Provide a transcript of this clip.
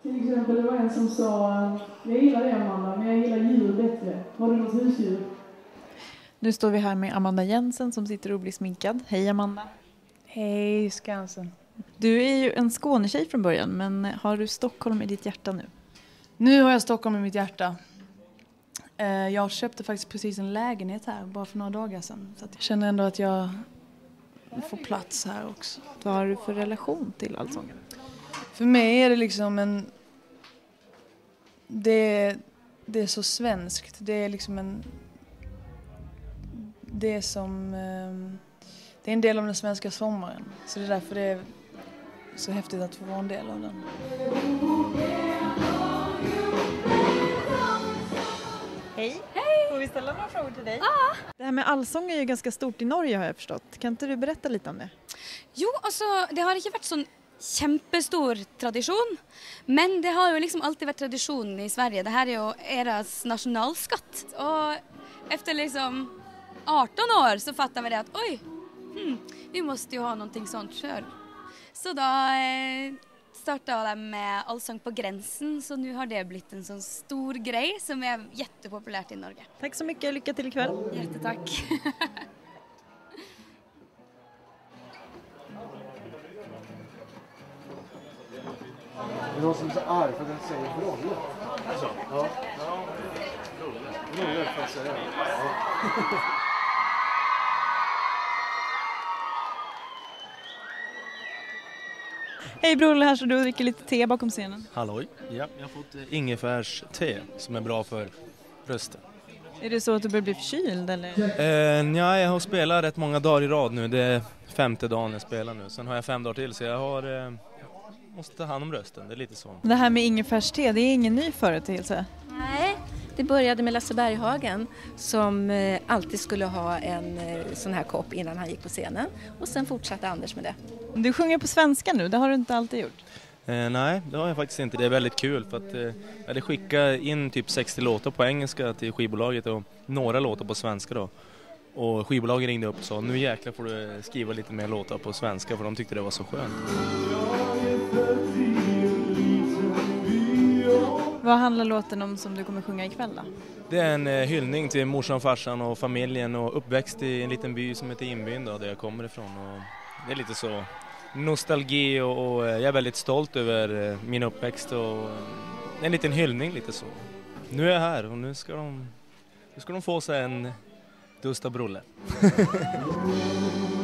Till exempel det var en som sa, jag gillar det Amanda, men jag gillar djur bättre. Har du något husdjur? Nu står vi här med Amanda Jensen som sitter och blir sminkad. Hej Amanda. Hej Skansen. Du är ju en Skånetjej från början, men har du Stockholm i ditt hjärta nu? Nu har jag Stockholm i mitt hjärta. Jag köpte faktiskt precis en lägenhet här bara för några dagar sedan. Så att jag känner ändå att jag får plats här också. Vad har du för relation till Allsången? För mig är det liksom det är så svenskt. Det är liksom det är en del av den svenska sommaren. Så det är därför det är så häftigt att få vara en del av den. Hej! Hej! Får vi ställa några frågor till dig? Ja. Det här med allsång är ju ganska stort i Norge har jag förstått. Kan inte du berätta lite om det? Jo, altså, det har ikke vært sånn kjempestor tradisjon, men det har jo liksom alltid vært tradisjonen i Sverige. Det her er jo eras nasjonalskatt. Og efter liksom 18 år så fattar vi det att oj, vi måste ju ha någonting sånt själv. Så då startade de med Allsång på gränsen, så nu har det blivit en sån stor grej som är jättepopulärt i Norge. Tack så mycket, lycka till ikväll. Jättetack. Det är någon som är så arg för att den säger Brolle. Alltså? Ja. Brolle får jag säga. Ja. Hej Brolle, här så du dricker lite te bakom scenen. Halloj. Ja, jag har fått ingefärs te som är bra för rösten. Är det så att du börjar bli förkyld eller? Ja, jag har spelat rätt många dagar i rad nu. Det är 5:e dagen jag spelar nu. Sen har jag 5 dagar till så jag måste ta hand om rösten. Det är lite så. Det här med ingefärste, det är ingen ny företeelse. Nej, det började med Lasse Berghagen som alltid skulle ha en sån här kopp innan han gick på scenen. Och sen fortsatte Anders med det. Du sjunger på svenska nu, det har du inte alltid gjort. Nej, det har jag faktiskt inte. Det är väldigt kul för att jag hade skickat in typ 60 låtar på engelska till skivbolaget och några låtar på svenska då. Och skivbolaget ringde upp och sa, nu jäklar får du skriva lite mer låtar på svenska för de tyckte det var så skönt. Vad handlar låten om som du kommer sjunga ikväll då? Det är en hyllning till morsan, farsan och familjen och uppväxt i en liten by som heter Inbyn då, där jag kommer ifrån. Och det är lite så nostalgi och jag är väldigt stolt över min uppväxt och en liten hyllning lite så. Nu är jag här och nu ska de få sig en Gustav Brolle.